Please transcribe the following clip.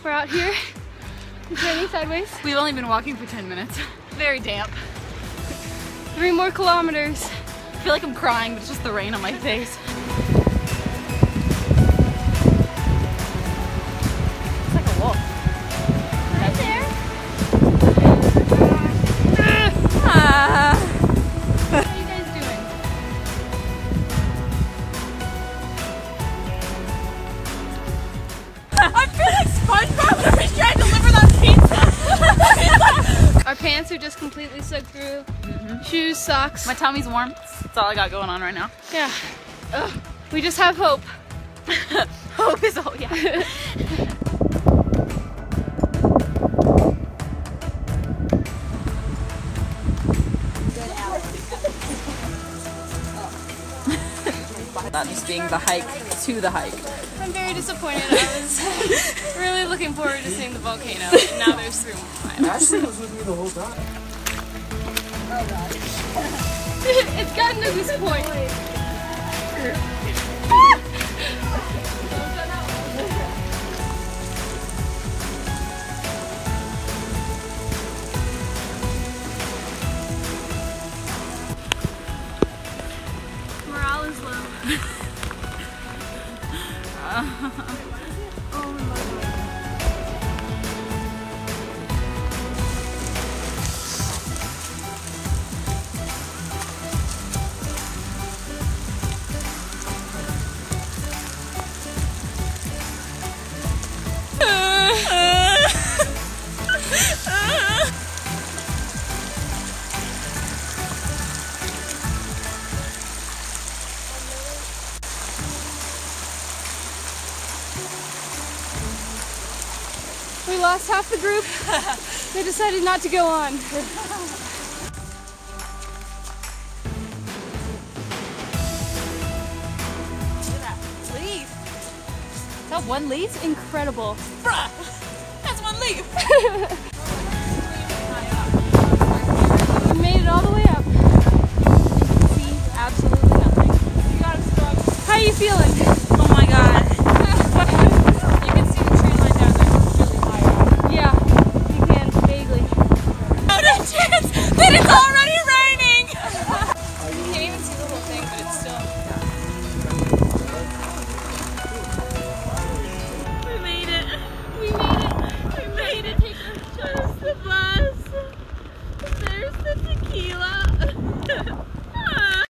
We're out here, turning sideways. We've only been walking for 10 minutes. Very damp. 3 more kilometers. I feel like I'm crying, but it's just the rain on my face. It's like a wolf. Right there. How are you guys doing? I feel like SpongeBob when he's trying to deliver that pizza. Our pants are just completely soaked through. Shoes, socks. My tummy's warm. That's all I got going on right now. Yeah. Ugh. We just have hope. Hope is all, yeah. That just being the hike to the hike. I'm very disappointed. I was really looking forward to seeing the volcano, and now there's 3 more miles. Ashley was with me the whole time. Oh god. It's gotten to this point. Morale is low. Oh my god. We lost half the group. They decided not to go on. Leaf. Is that one leaf? Incredible. Bruh! That's one leaf! We made it all the way up. See absolutely nothing. You gotta struggle. How are you feeling?